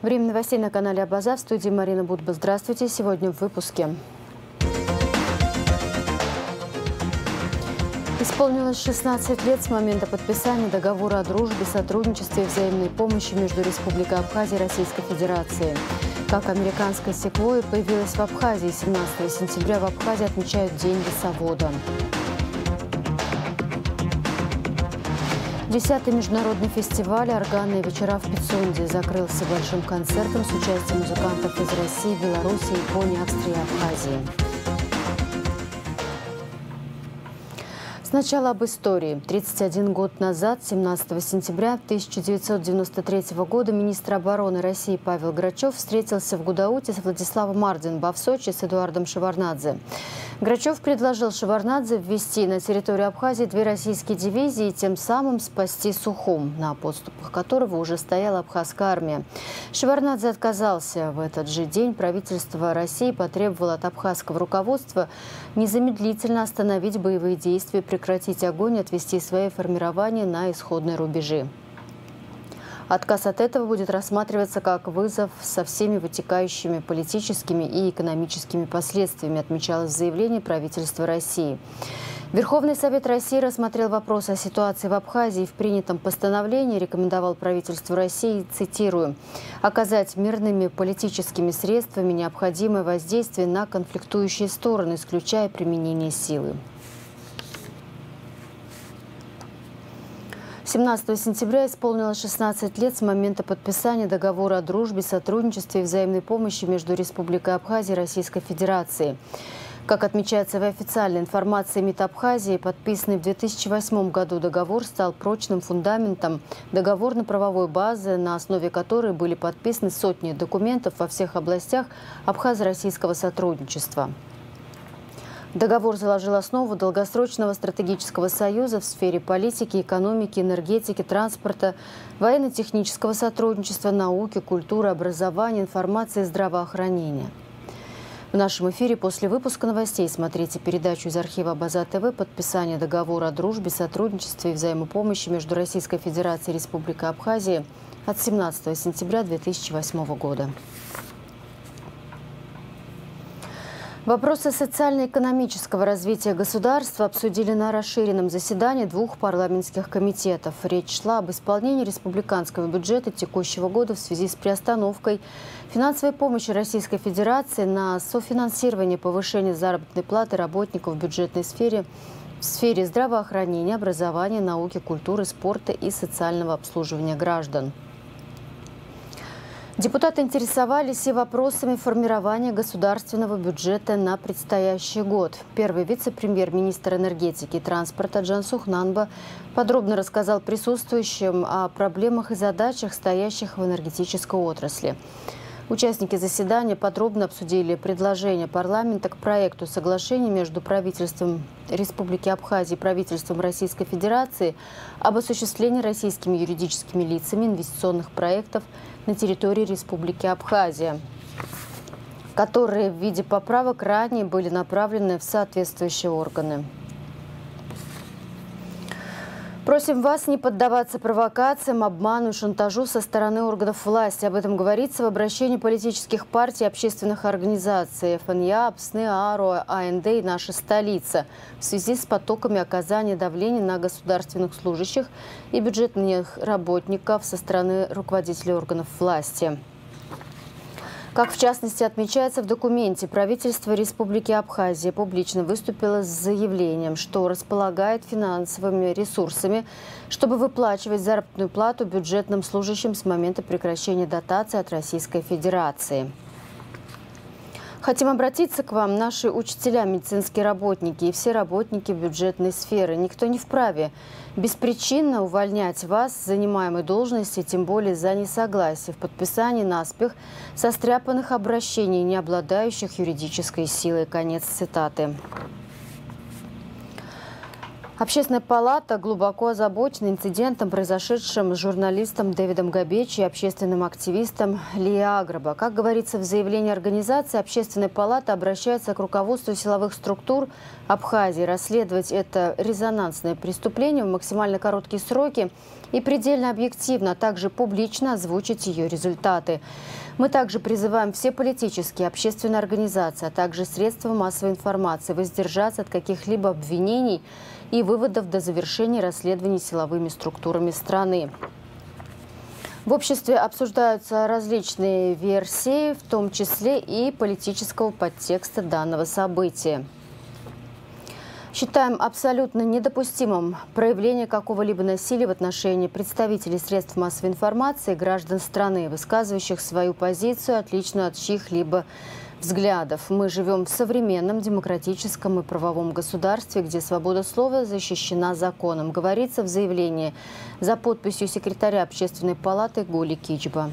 Время новостей на канале Абаза. В студии Марина Будба. Здравствуйте. Сегодня в выпуске. Исполнилось 16 лет с момента подписания договора о дружбе, сотрудничестве и взаимной помощи между Республикой Абхазия и Российской Федерацией. Как американская секвойя появилась в Абхазии, 17 сентября в Абхазии отмечают День лесовода. 10-й международный фестиваль «Органные вечера» в Пицунде закрылся большим концертом с участием музыкантов из России, Беларуси, Японии, Австрии и Абхазии. Сначала об истории. 31 год назад, 17 сентября 1993 года, министр обороны России Павел Грачев встретился в Гудауте с Владиславом Мардиным, а в Сочи с Эдуардом Шеварднадзе. Грачев предложил Шеварднадзе ввести на территорию Абхазии 2 российские дивизии и тем самым спасти Сухум, на подступах которого уже стояла абхазская армия. Шеварднадзе отказался. В этот же день правительство России потребовало от абхазского руководства незамедлительно остановить боевые действия, прекратить огонь и отвести свои формирования на исходные рубежи. Отказ от этого будет рассматриваться как вызов со всеми вытекающими политическими и экономическими последствиями, отмечалось в заявлении правительства России. Верховный Совет России рассмотрел вопрос о ситуации в Абхазии и в принятом постановлении рекомендовал правительству России, цитирую, «оказать мирными политическими средствами необходимое воздействие на конфликтующие стороны, исключая применение силы». 17 сентября исполнилось 16 лет с момента подписания договора о дружбе, сотрудничестве и взаимной помощи между Республикой Абхазия и Российской Федерацией. Как отмечается в официальной информации МИД Абхазии, подписанный в 2008 году договор стал прочным фундаментом договорно-правовой базы, на основе которой были подписаны сотни документов во всех областях абхазо-российского сотрудничества. Договор заложил основу долгосрочного стратегического союза в сфере политики, экономики, энергетики, транспорта, военно-технического сотрудничества, науки, культуры, образования, информации и здравоохранения. В нашем эфире после выпуска новостей смотрите передачу из архива Абаза ТВ «Подписание договора о дружбе, сотрудничестве и взаимопомощи между Российской Федерацией и Республикой Абхазия от 17 сентября 2008 года». Вопросы социально-экономического развития государства обсудили на расширенном заседании 2 парламентских комитетов. Речь шла об исполнении республиканского бюджета текущего года в связи с приостановкой финансовой помощи Российской Федерации на софинансирование повышения заработной платы работников в бюджетной сфере, в сфере здравоохранения, образования, науки, культуры, спорта и социального обслуживания граждан. Депутаты интересовались и вопросами формирования государственного бюджета на предстоящий год. Первый вице-премьер-министр энергетики и транспорта Джансух Нанба подробно рассказал присутствующим о проблемах и задачах, стоящих в энергетической отрасли. Участники заседания подробно обсудили предложение парламента к проекту соглашения между правительством Республики Абхазия и правительством Российской Федерации об осуществлении российскими юридическими лицами инвестиционных проектов на территории Республики Абхазия, которые в виде поправок ранее были направлены в соответствующие органы. Просим вас не поддаваться провокациям, обману и шантажу со стороны органов власти. Об этом говорится в обращении политических партий и общественных организаций ФНЯ, ПСНИ, АРО, АНД и «Наша столица» в связи с потоками оказания давления на государственных служащих и бюджетных работников со стороны руководителей органов власти. Как в частности отмечается в документе, правительство Республики Абхазия публично выступило с заявлением, что располагает финансовыми ресурсами, чтобы выплачивать заработную плату бюджетным служащим с момента прекращения дотации от Российской Федерации. Хотим обратиться к вам, наши учителя, медицинские работники и все работники бюджетной сферы. Никто не вправе беспричинно увольнять вас с занимаемой должности, тем более за несогласие в подписании наспех состряпанных обращений, не обладающих юридической силой. Конец цитаты. Общественная палата глубоко озабочена инцидентом, произошедшим с журналистом Дэвидом Габечи и общественным активистом Лией Аграба. Как говорится в заявлении организации, Общественная палата обращается к руководству силовых структур Абхазии расследовать это резонансное преступление в максимально короткие сроки и предельно объективно, а также публично озвучить ее результаты. Мы также призываем все политические, общественные организации, а также средства массовой информации воздержаться от каких-либо обвинений и выводов до завершения расследований силовыми структурами страны. В обществе обсуждаются различные версии, в том числе и политического подтекста данного события. Считаем абсолютно недопустимым проявление какого-либо насилия в отношении представителей средств массовой информации и граждан страны, высказывающих свою позицию, отличную от чьих-либо взглядов. Мы живем в современном демократическом и правовом государстве, где свобода слова защищена законом, говорится в заявлении за подписью секретаря Общественной палаты Гули Кичба.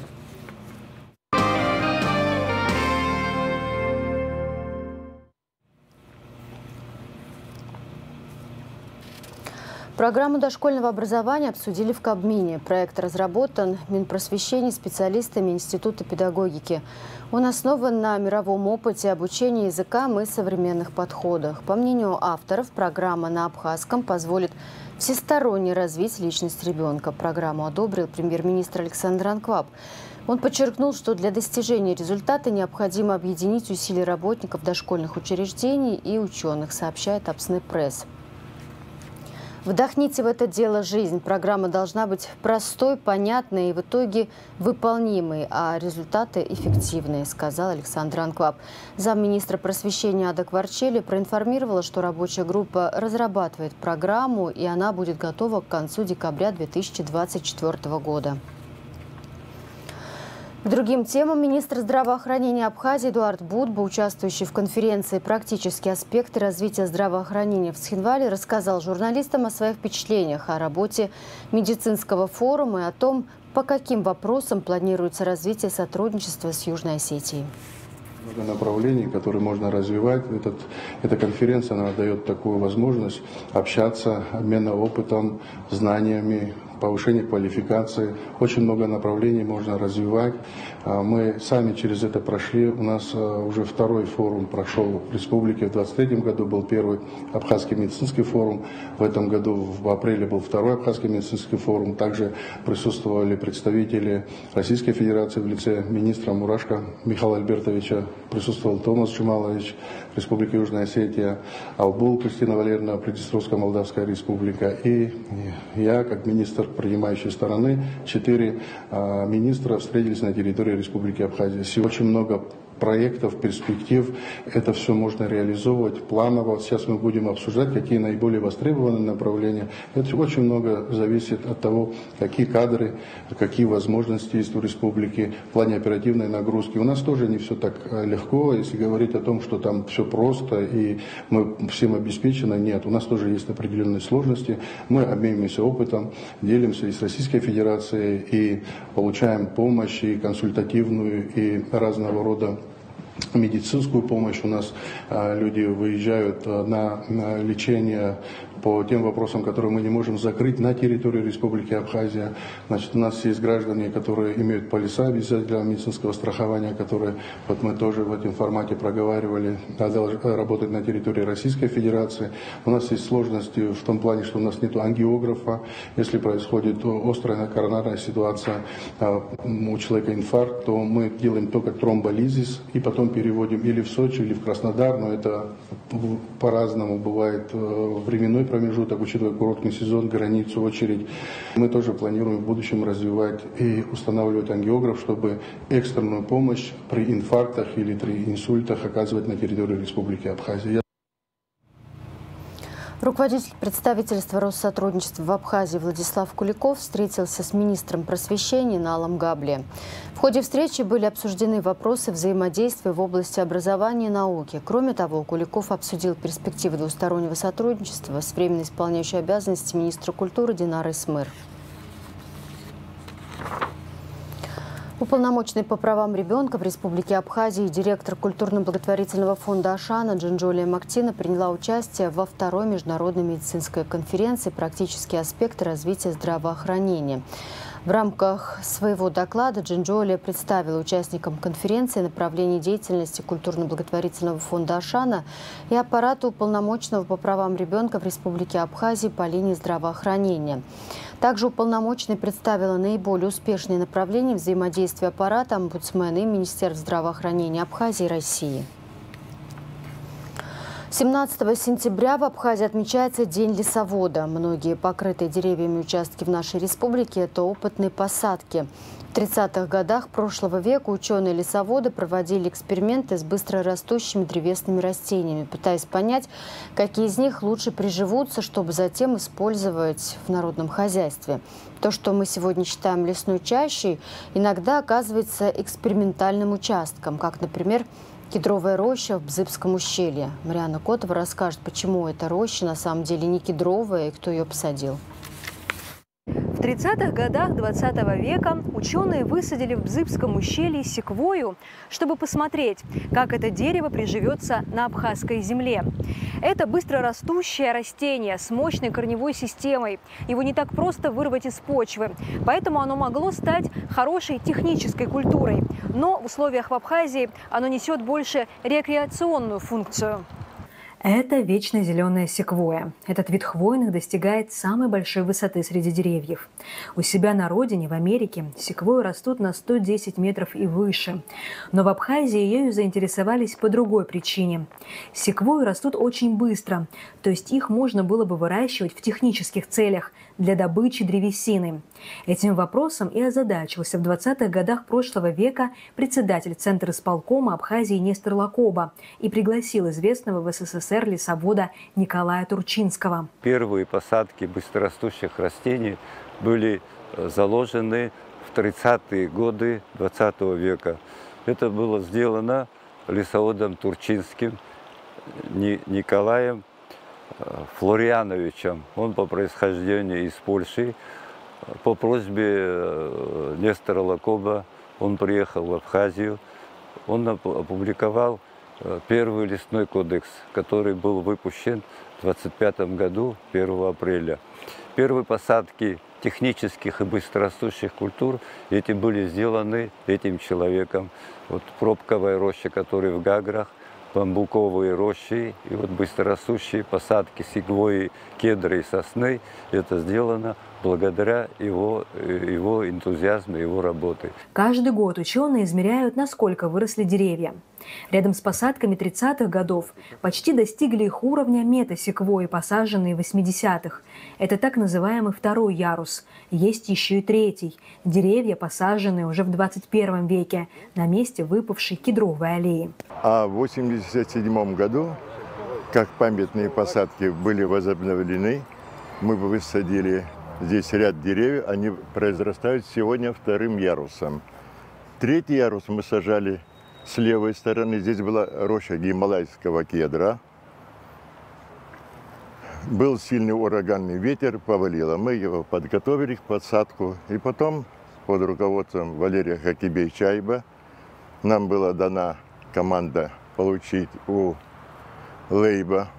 Программу дошкольного образования обсудили в Кабмине. Проект разработан Минпросвещением специалистами Института педагогики. Он основан на мировом опыте обучения языкам и современных подходах. По мнению авторов, программа на абхазском позволит всесторонне развить личность ребенка. Программу одобрил премьер-министр Александр Анкваб. Он подчеркнул, что для достижения результата необходимо объединить усилия работников дошкольных учреждений и ученых, сообщает Апсны Пресс. Вдохните в это дело жизнь. Программа должна быть простой, понятной и в итоге выполнимой, а результаты эффективные, сказал Александр Анкваб. Замминистра просвещения Ада Кварчели проинформировала, что рабочая группа разрабатывает программу, и она будет готова к концу декабря 2024 года. К другим темам министр здравоохранения Абхазии Эдуард Будба, участвующий в конференции «Практические аспекты развития здравоохранения» в Цхинвале, рассказал журналистам о своих впечатлениях о работе медицинского форума и о том, по каким вопросам планируется развитие сотрудничества с Южной Осетией. Много направлений, которые можно развивать. Эта конференция она дает такую возможность общаться, обмена опытом, знаниями, повышение квалификации. Очень много направлений можно развивать. Мы сами через это прошли. У нас уже второй форум прошел в республике. В 2023 году был первый Абхазский медицинский форум. В этом году в апреле был второй Абхазский медицинский форум. Также присутствовали представители Российской Федерации в лице министра Мурашко Михаила Альбертовича. Присутствовал Томас Джумалович, Республика Южная Осетия, Албул Кристина Валерьевна, Приднестровская Молдавская Республика. И я, как министр принимающей стороны, 4 министра встретились на территории Республики Абхазия. Сегодня очень много проектов, перспектив. Это все можно реализовывать планово. Сейчас мы будем обсуждать, какие наиболее востребованные направления. Это очень много зависит от того, какие кадры, какие возможности есть у республики в плане оперативной нагрузки. У нас тоже не все так легко. Если говорить о том, что там все просто и мы всем обеспечены, нет. У нас тоже есть определенные сложности. Мы обмениваемся опытом, делимся и с Российской Федерацией, и получаем помощь, и консультативную, и разного рода медицинскую помощь. У нас люди выезжают на лечение по тем вопросам, которые мы не можем закрыть на территории Республики Абхазия. Значит, у нас есть граждане, которые имеют полиса обязательного медицинского страхования, которые, вот мы тоже в этом формате проговаривали, должны работать на территории Российской Федерации. У нас есть сложности в том плане, что у нас нет ангиографа. Если происходит острая коронарная ситуация, у человека инфаркт, то мы делаем только тромболизис и потом переводим или в Сочи, или в Краснодар, но это по-разному бывает временной промежуток, учитывая короткий сезон, границу, очередь. Мы тоже планируем в будущем развивать и устанавливать ангиограф, чтобы экстренную помощь при инфарктах или при инсультах оказывать на территории Республики Абхазия. Руководитель представительства Россотрудничества в Абхазии Владислав Куликов встретился с министром просвещения Налом Габле. В ходе встречи были обсуждены вопросы взаимодействия в области образования и науки. Кроме того, Куликов обсудил перспективы двустороннего сотрудничества с временно исполняющей обязанности министра культуры Динарой Смыр. Уполномоченный по правам ребенка в Республике Абхазия и директор культурно-благотворительного фонда «Ашана» Джинджолия Мактина приняла участие во второй международной медицинской конференции «Практические аспекты развития здравоохранения». В рамках своего доклада Джинджолия представила участникам конференции направление деятельности культурно-благотворительного фонда «Ашана» и аппарата уполномоченного по правам ребенка в Республике Абхазия по линии здравоохранения. Также уполномоченный представила наиболее успешные направления взаимодействия аппарата, омбудсмена и Министерств здравоохранения Абхазии и России. 17 сентября в Абхазии отмечается День лесовода. Многие покрытые деревьями участки в нашей республике – это опытные посадки. В 30-х годах прошлого века ученые-лесоводы проводили эксперименты с быстрорастущими древесными растениями, пытаясь понять, какие из них лучше приживутся, чтобы затем использовать в народном хозяйстве. То, что мы сегодня считаем лесной чащей, иногда оказывается экспериментальным участком, как, например, кедровая роща в Бзыбском ущелье. Марианна Котова расскажет, почему эта роща на самом деле не кедровая и кто ее посадил. В 30-х годах 20 века ученые высадили в Бзыбском ущелье секвойю, чтобы посмотреть, как это дерево приживется на абхазской земле. Это быстрорастущее растение с мощной корневой системой. Его не так просто вырвать из почвы, поэтому оно могло стать хорошей технической культурой. Но в условиях в Абхазии оно несет больше рекреационную функцию. Это вечно зеленая секвойя. Этот вид хвойных достигает самой большой высоты среди деревьев. У себя на родине, в Америке, секвойи растут на 110 метров и выше. Но в Абхазии ею заинтересовались по другой причине. Секвойи растут очень быстро, то есть их можно было бы выращивать в технических целях для добычи древесины. Этим вопросом и озадачился в 20-х годах прошлого века председатель Центра исполкома Абхазии Нестор Лакоба и пригласил известного в СССР лесовода Николая Турчинского. Первые посадки быстрорастущих растений были заложены в 30-е годы 20 века. Это было сделано лесоводом Турчинским Николаем Флориановичем. Он по происхождению из Польши. По просьбе Нестора Лакоба он приехал в Абхазию. Он опубликовал первый лесной кодекс, который был выпущен в 25 году, 1 апреля. Первые посадки технических и быстрорастущих культур эти были сделаны этим человеком. Вот пробковая роща, которая в Гаграх, бамбуковые рощи и вот быстрорастущие посадки секвойи, кедры и сосны. Это сделано благодаря его энтузиазму, его работы. Каждый год ученые измеряют, насколько выросли деревья. Рядом с посадками 30-х годов почти достигли их уровня метасеквойи, посаженные в 80-х. Это так называемый второй ярус. Есть еще и третий. Деревья, посаженные уже в 21 веке на месте выпавшей кедровой аллеи. А в 1987 году, как памятные посадки были возобновлены, мы высадили здесь ряд деревьев, они произрастают сегодня вторым ярусом. Третий ярус мы сажали с левой стороны. Здесь была роща гималайского кедра. Был сильный ураганный ветер, повалило. Мы его подготовили к посадку. И потом, под руководством Валерия Хакибей-Чайба, нам была дана команда получить у Лейба,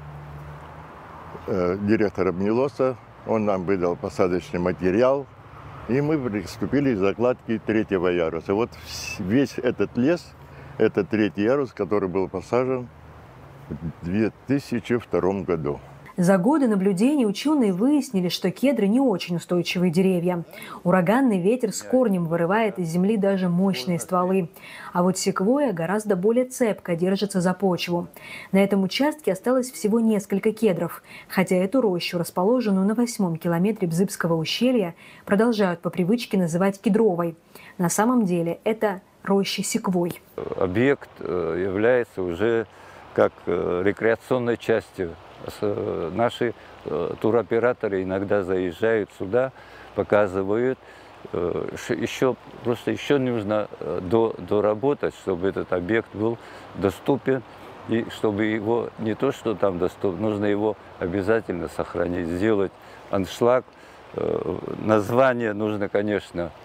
директора БНИЛОСа. Он нам выдал посадочный материал, и мы приступили к закладке третьего яруса. Вот весь этот лес, это третий ярус, который был посажен в 2002 году. За годы наблюдений ученые выяснили, что кедры не очень устойчивые деревья. Ураганный ветер с корнем вырывает из земли даже мощные стволы. А вот секвойя гораздо более цепко держится за почву. На этом участке осталось всего несколько кедров, хотя эту рощу, расположенную на 8-м километре Бзыбского ущелья, продолжают по привычке называть кедровой. На самом деле это роща секвой. Объект является уже как рекреационной частью. Наши туроператоры иногда заезжают сюда, показывают. Еще нужно доработать, чтобы этот объект был доступен. И чтобы его не то, что там доступен, нужно его обязательно сохранить, сделать аншлаг. Название нужно, конечно,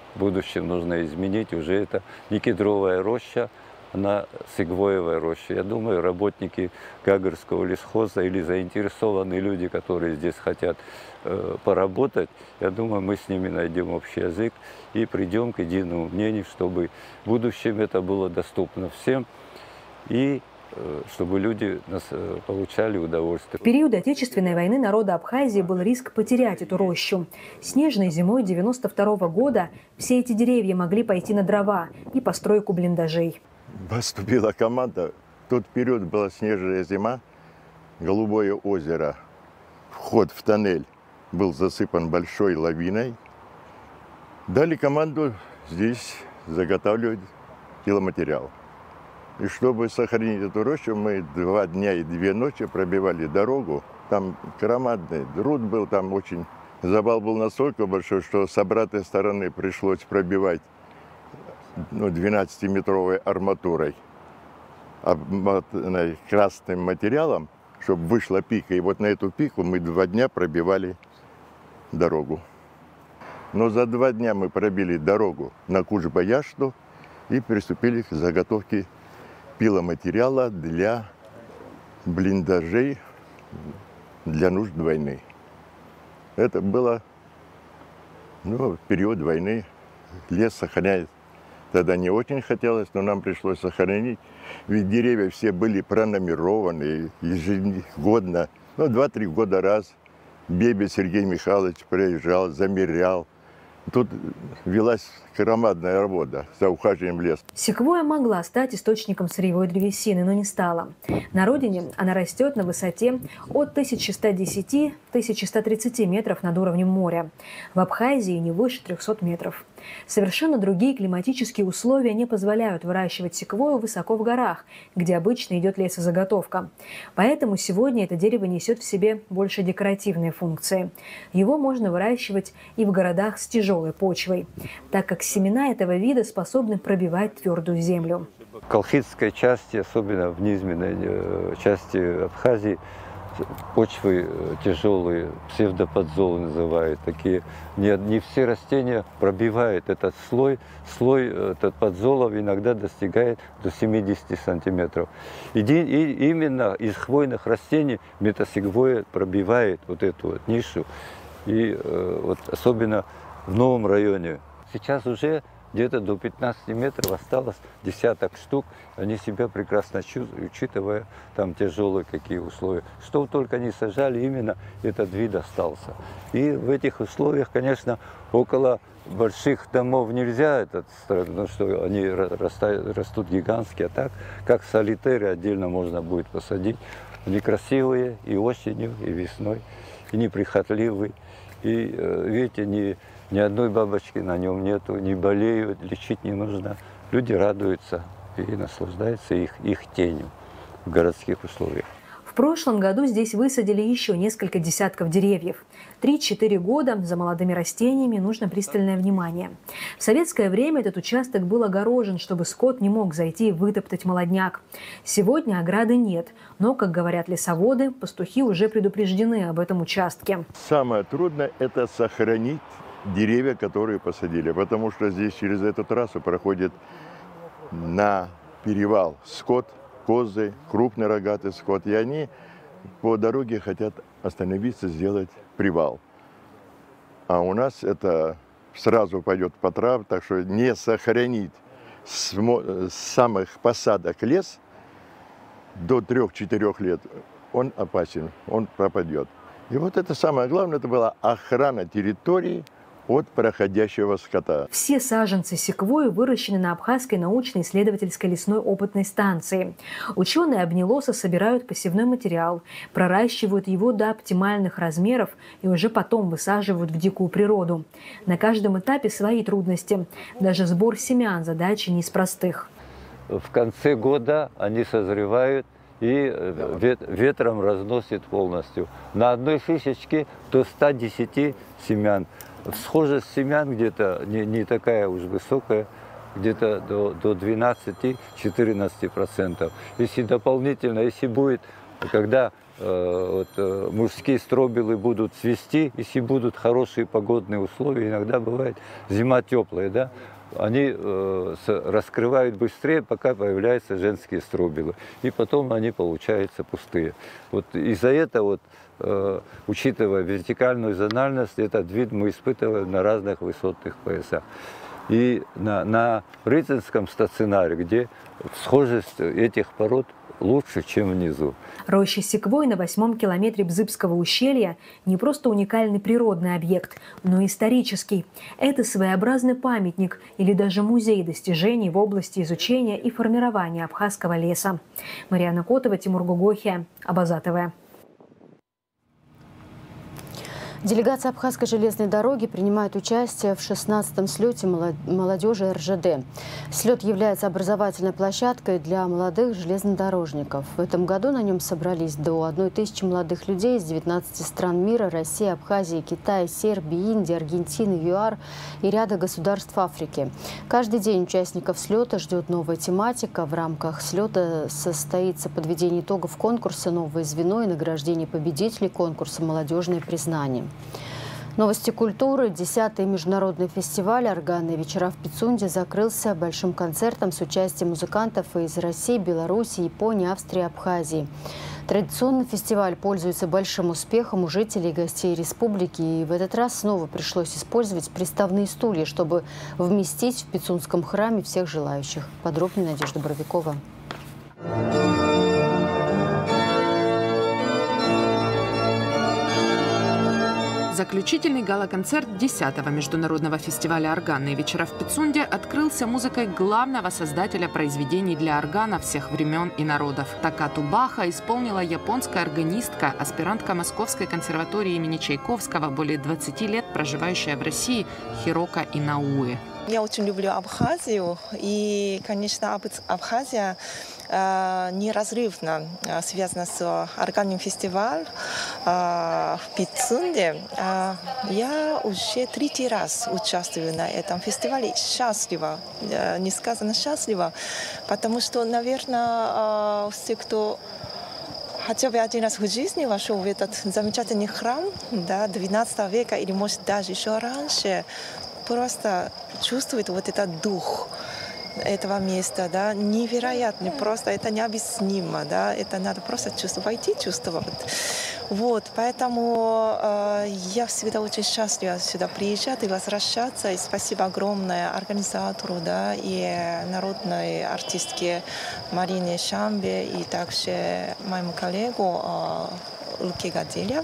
в будущем нужно изменить. Уже это не кедровая роща, она секвоевая роща. Я думаю, работники Гагрского лесхоза или заинтересованные люди, которые здесь хотят поработать, я думаю, мы с ними найдем общий язык и придем к единому мнению, чтобы в будущем это было доступно всем и чтобы люди получали удовольствие. В период Отечественной войны народа Абхазии был риск потерять эту рощу. Снежной зимой 1992 года все эти деревья могли пойти на дрова и постройку блиндажей. Поступила команда. В тот период была снежная зима, Голубое озеро. Вход в тоннель был засыпан большой лавиной. Дали команду здесь заготавливать пиломатериал. И чтобы сохранить эту рощу, мы 2 дня и 2 ночи пробивали дорогу. Там громадный труд был, там очень... Завал был настолько большой, что с обратной стороны пришлось пробивать 12-метровой арматурой, красным материалом, чтобы вышла пика. И вот на эту пику мы 2 дня пробивали дорогу. Но за 2 дня мы пробили дорогу на Куч-Баяшту и приступили к заготовке пиломатериала для блиндажей для нужд войны. Это было в период войны. Лес сохранять тогда не очень хотелось, но нам пришлось сохранить. Ведь деревья все были пронумерованы ежегодно. 2-3 года раз Бебе Сергей Михайлович приезжал, замерял. Тут велась громадная работа за ухаживанием леса. Секвоя могла стать источником сырьевой древесины, но не стала. На родине она растет на высоте от 1110-1130 метров над уровнем моря. В Абхазии не выше 300 метров. Совершенно другие климатические условия не позволяют выращивать секвою высоко в горах, где обычно идет лесозаготовка. Поэтому сегодня это дерево несет в себе больше декоративные функции. Его можно выращивать и в городах с тяжелой почвой, так как семена этого вида способны пробивать твердую землю. В колхидской части, особенно в низменной части Абхазии, почвы тяжелые, псевдоподзолы называют такие. Не все растения пробивают этот слой. Слой этот подзолов иногда достигает до 70 сантиметров. И именно из хвойных растений метасеквоя пробивает вот эту вот нишу. И вот особенно в новом районе. Сейчас уже где-то до 15 метров осталось десяток штук. Они себя прекрасно чувствуют, учитывая там тяжелые какие условия. Что только не сажали, именно этот вид остался. И в этих условиях, конечно, около больших домов нельзя, потому что они растут гигантские. А так, как солитеры, отдельно можно будет посадить. Они красивые и осенью, и весной, и неприхотливые. И видите, ни одной бабочки на нем нету, не болеют, лечить не нужно. Люди радуются и наслаждаются их тенью в городских условиях. В прошлом году здесь высадили еще несколько десятков деревьев. 3-4 года за молодыми растениями нужно пристальное внимание. В советское время этот участок был огорожен, чтобы скот не мог зайти и вытоптать молодняк. Сегодня ограды нет, но, как говорят лесоводы, пастухи уже предупреждены об этом участке. Самое трудное – это сохранить деревья, которые посадили, потому что здесь через эту трассу проходит на перевал скот, козы, крупный рогатый скот, и они по дороге хотят остановиться, сделать привал. А у нас это сразу пойдет по траве, так что не сохранить с самых посадок лес до 3-4 лет, он опасен, он пропадет. И вот это самое главное, это была охрана территории от проходящего скота. Все саженцы секвои выращены на Абхазской научно-исследовательской лесной опытной станции. Ученые обнилоса собирают посевной материал, проращивают его до оптимальных размеров и уже потом высаживают в дикую природу. На каждом этапе свои трудности. Даже сбор семян – задача не из простых. В конце года они созревают и ветром разносит полностью. На одной фишечке до 110 семян. Схожесть семян где-то не такая уж высокая, где-то до 12-14%. Если дополнительно, если будет Когда мужские стробилы будут цвести, если будут хорошие погодные условия, иногда бывает зима теплая, да, они раскрывают быстрее, пока появляются женские стробилы. И потом они получаются пустые. Вот из-за этого, учитывая вертикальную зональность, этот вид мы испытываем на разных высотных поясах. И на рыцарском стационаре, где схожесть этих пород лучше, чем внизу. Роща секвой на 8-м километре Бзыбского ущелья не просто уникальный природный объект, но и исторический. Это своеобразный памятник или даже музей достижений в области изучения и формирования абхазского леса. Марьяна Котова, Тимур Гугохия, Абаза ТВ. Делегация Абхазской железной дороги принимает участие в 16-м слете молодежи РЖД. Слет является образовательной площадкой для молодых железнодорожников. В этом году на нем собрались до 1000 молодых людей из 19 стран мира: России, Абхазии, Китая, Сербии, Индии, Аргентины, ЮАР и ряда государств Африки. Каждый день участников слета ждет новая тематика. В рамках слета состоится подведение итогов конкурса «Новое звено» и награждение победителей конкурса «Молодежное признание». Новости культуры. 10-й международный фестиваль «Органные вечера» в Пицунде закрылся большим концертом с участием музыкантов из России, Беларуси, Японии, Австрии и Абхазии. Традиционно фестиваль пользуется большим успехом у жителей и гостей республики. И в этот раз снова пришлось использовать приставные стулья, чтобы вместить в Пицунском храме всех желающих. Подробнее Надежда Боровикова. Заключительный гала-концерт 10-го международного фестиваля «Органные вечера» в Пицунде открылся музыкой главного создателя произведений для органа всех времен и народов. Такату Баха исполнила японская органистка, аспирантка Московской консерватории имени Чайковского, более 20 лет проживающая в России, Хирока Инауэ. Я очень люблю Абхазию, и, конечно, Абхазия неразрывно связана с органным фестивалем в Пицунде. Я уже 3-й раз участвую на этом фестивале. Счастлива, несказанно счастлива, потому что, наверное, все, кто хотя бы один раз в жизни вошел в этот замечательный храм, да, 12 века или, может, даже еще раньше, просто чувствует вот этот дух этого места, да, невероятно, просто это необъяснимо, да, это надо просто чувствовать, войти, чувствовать. Вот, поэтому я всегда очень счастлива сюда приезжать и возвращаться, и спасибо огромное организатору, да, и народной артистке Марине Шамбе, и также моему коллегу Луке Гаделя,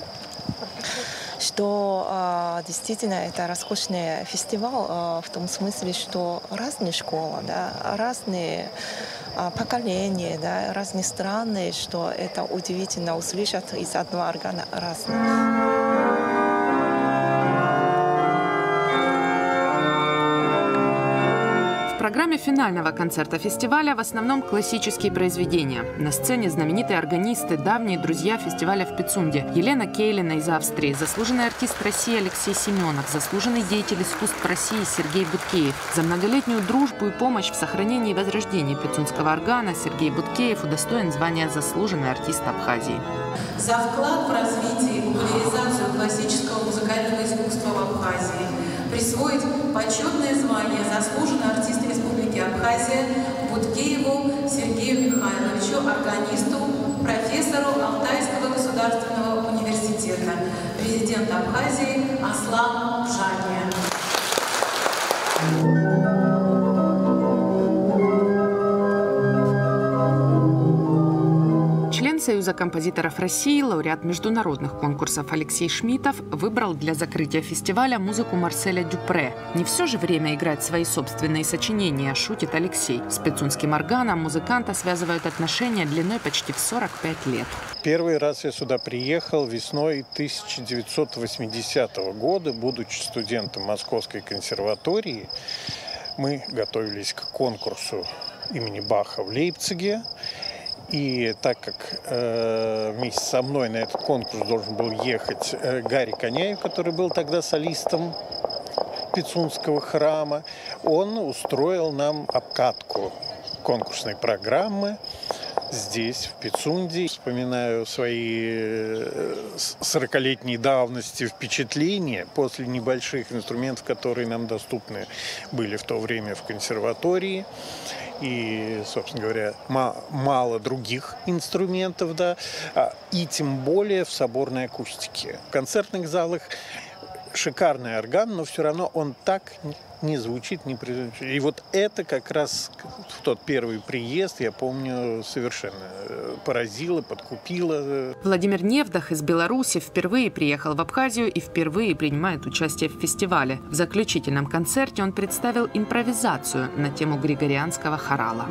что действительно это роскошный фестиваль в том смысле, что разные школы, да, разные поколения, да, разные страны, что это удивительно услышать из одного органа разных. В программе финального концерта фестиваля в основном классические произведения. На сцене знаменитые органисты, давние друзья фестиваля в Пицунде. Елена Кейлина из Австрии, заслуженный артист России Алексей Семенов, заслуженный деятель искусств России Сергей Буткеев. За многолетнюю дружбу и помощь в сохранении и возрождении пицунского органа Сергей Буткеев удостоен звания «Заслуженный артист Абхазии». За вклад в развитие и популяризацию классического музыкального искусства в Абхазии присвоить почетное звание «Заслуженный артист Республики Абхазия» Буткееву Сергею Михайловичу, органисту, профессору Алтайского государственного университета, президент Абхазии Аслан Бжания. Член Союза композиторов России, лауреат международных конкурсов Алексей Шмитов выбрал для закрытия фестиваля музыку Марселя Дюпре. Не все же время играть свои собственные сочинения, шутит Алексей. С пицунским органом музыканта связывают отношения длиной почти в 45 лет. Первый раз я сюда приехал весной 1980 года, будучи студентом Московской консерватории. Мы готовились к конкурсу имени Баха в Лейпциге. И так как вместе со мной на этот конкурс должен был ехать Гарри Коняев, который был тогда солистом Пицунского храма, он устроил нам обкатку конкурсной программы. здесь, в Пицунде. Вспоминаю свои 40-летней давности впечатления после небольших инструментов, которые нам доступны были в то время в консерватории. И, собственно говоря, мало других инструментов, да, и тем более в соборной акустике. В концертных залах шикарный орган, но все равно он так не звучит, не производит. И вот это как раз в тот первый приезд, я помню, совершенно поразило, подкупило. Владимир Невдах из Беларуси впервые приехал в Абхазию и впервые принимает участие в фестивале. В заключительном концерте он представил импровизацию на тему григорианского хорала.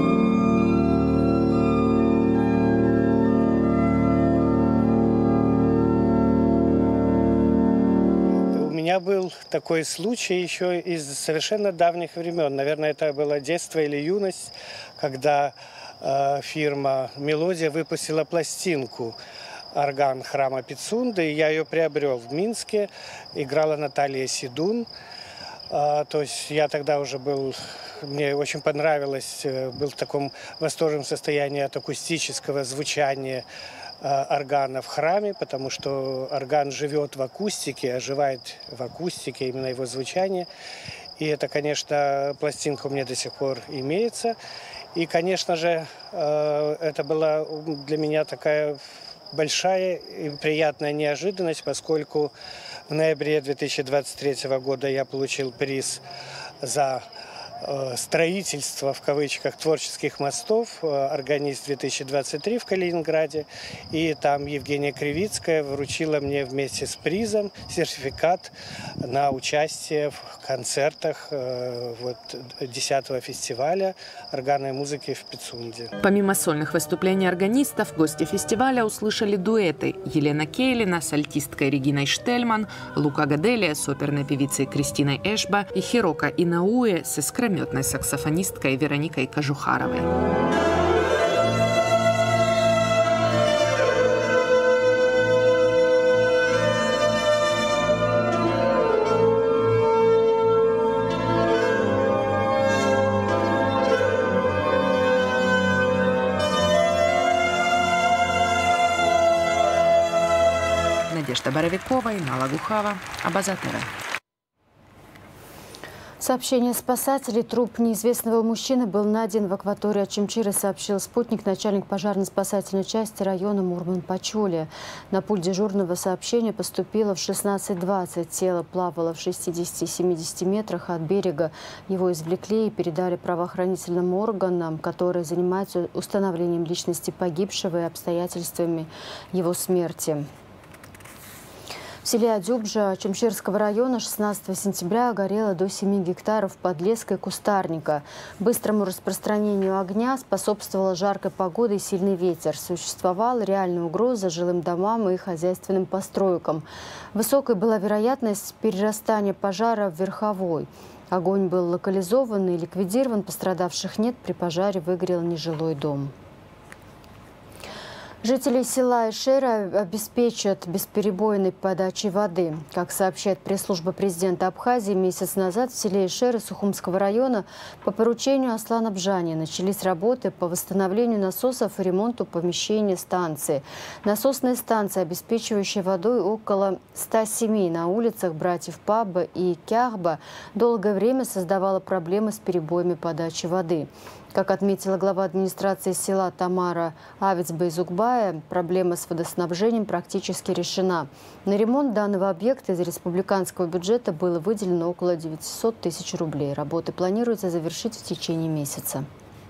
У меня был такой случай еще из совершенно давних времен. Наверное, это было детство или юность, когда фирма «Мелодия» выпустила пластинку «Орган храма Пицунды». Я ее приобрел в Минске. Играла Наталья Седун. То есть я тогда уже был... Мне очень понравилось, был в таком восторженном состоянии от акустического звучания органа в храме, потому что орган живет в акустике, оживает в акустике, именно его звучание. И это, конечно, пластинка у меня до сих пор имеется. И, конечно же, это была для меня такая большая и приятная неожиданность, поскольку в ноябре 2023 года я получил приз за строительство, в кавычках, творческих мостов, «Органист-2023» в Калининграде. И там Евгения Кривицкая вручила мне вместе с призом сертификат на участие в концертах 10-го фестиваля органной музыки в Пицунде. Помимо сольных выступлений органистов, гости фестиваля услышали дуэты: Елена Кейлина с альтисткой Региной Штельман, Лука Гаделия с оперной певицей Кристиной Эшба и Хирока Инауэ с искрометной саксофонисткой Вероникой Кожухаровой. Надежда Боровикова, Инна Лагухава, Абаза ТВ. Сообщение спасателей: труп неизвестного мужчины был найден в акватории Очимчиры, сообщил «Спутник», начальник пожарно-спасательной части района Мурман-Пачоли. На пульт дежурного сообщения поступило в 16:20. Тело плавало в 60-70 метрах от берега. Его извлекли и передали правоохранительным органам, которые занимаются установлением личности погибшего и обстоятельствами его смерти. В селе Адюбжа Очимчирского района 16 сентября горело до 7 гектаров подлеска и кустарника. Быстрому распространению огня способствовала жаркая погода и сильный ветер. Существовала реальная угроза жилым домам и хозяйственным постройкам. Высокой была вероятность перерастания пожара в верховой. Огонь был локализован и ликвидирован, пострадавших нет. При пожаре выгорел нежилой дом. Жители села Эшера обеспечат бесперебойной подачей воды. Как сообщает пресс-служба президента Абхазии, месяц назад в селе Эшера Сухумского района по поручению Аслана Бжани начались работы по восстановлению насосов и ремонту помещения станции. Насосная станция, обеспечивающая водой около 100 семей на улицах братьев Паба и Кяхба, долгое время создавала проблемы с перебоями подачи воды. Как отметила глава администрации села Тамара Авицбайзукбая, проблема с водоснабжением практически решена. На ремонт данного объекта из республиканского бюджета было выделено около 900 тысяч рублей. Работы планируется завершить в течение месяца.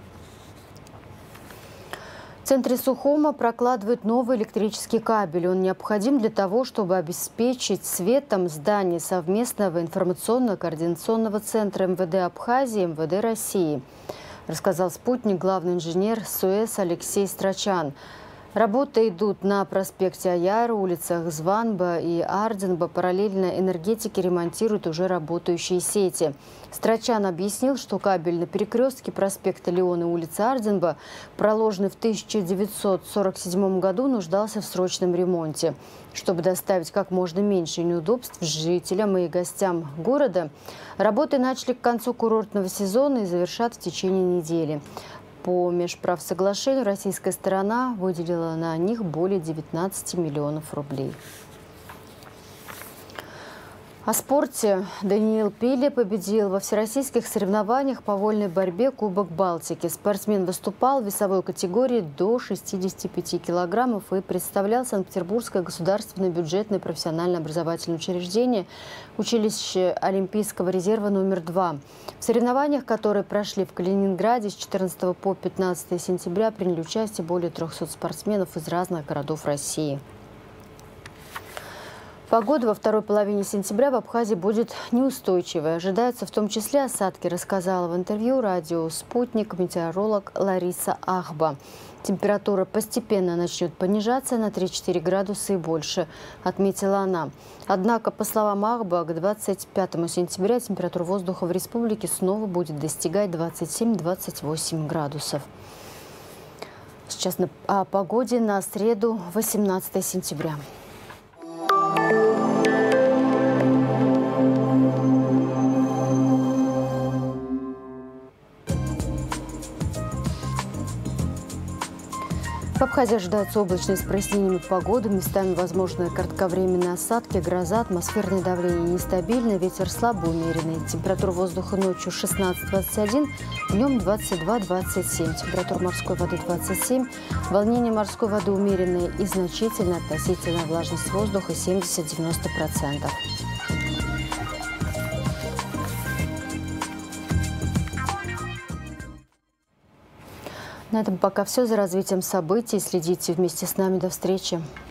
В центре Сухума прокладывают новый электрический кабель. Он необходим для того, чтобы обеспечить светом здание совместного информационно-координационного центра МВД Абхазии и МВД России, рассказал «Спутник» главный инженер СУЭС Алексей Страчан. Работы идут на проспекте Аяра, улицах Званба и Арденба. Параллельно энергетики ремонтируют уже работающие сети. Страчан объяснил, что кабель на перекрестке проспекта Леона и улицы Арденба, проложенный в 1947 году, нуждался в срочном ремонте. Чтобы доставить как можно меньше неудобств жителям и гостям города, работы начали к концу курортного сезона и завершат в течение недели. По межправсоглашению российская сторона выделила на них более 19 миллионов рублей. О спорте. Даниил Пиле победил во всероссийских соревнованиях по вольной борьбе Кубок Балтики. Спортсмен выступал в весовой категории до 65 килограммов и представлял Санкт-Петербургское государственное бюджетное профессионально-образовательное учреждение училище Олимпийского резерва номер 2. В соревнованиях, которые прошли в Калининграде с 14 по 15 сентября, приняли участие более 300 спортсменов из разных городов России. Погода во второй половине сентября в Абхазии будет неустойчивой. Ожидаются в том числе осадки, рассказала в интервью радио «Спутник» метеоролог Лариса Ахба. Температура постепенно начнет понижаться на 3-4 градуса и больше, отметила она. Однако, по словам Ахба, к 25 сентября температура воздуха в республике снова будет достигать 27-28 градусов. Сейчас о погоде на среду, 18 сентября. В Абхазии ожидаются облачные с прояснениями погоды, местами возможны кратковременные осадки, гроза, атмосферное давление нестабильное, ветер слабый, умеренный. Температура воздуха ночью 16-21, днем 22-27. Температура морской воды 27, волнение морской воды умеренное и значительная относительная влажность воздуха 70-90%. На этом пока все. За развитием событий следите вместе с нами. До встречи.